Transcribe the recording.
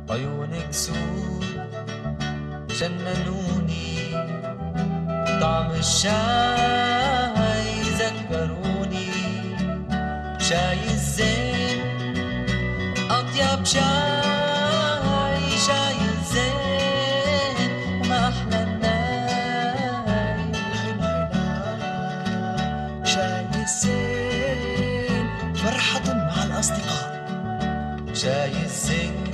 عيونك سود جننوني، طعم الشاي ذكروني، شاي الزين أطيب شاي، شاي الزين وما أحلى الناي. شاي الزين فرحة مع الأصدقاء. شاي الزين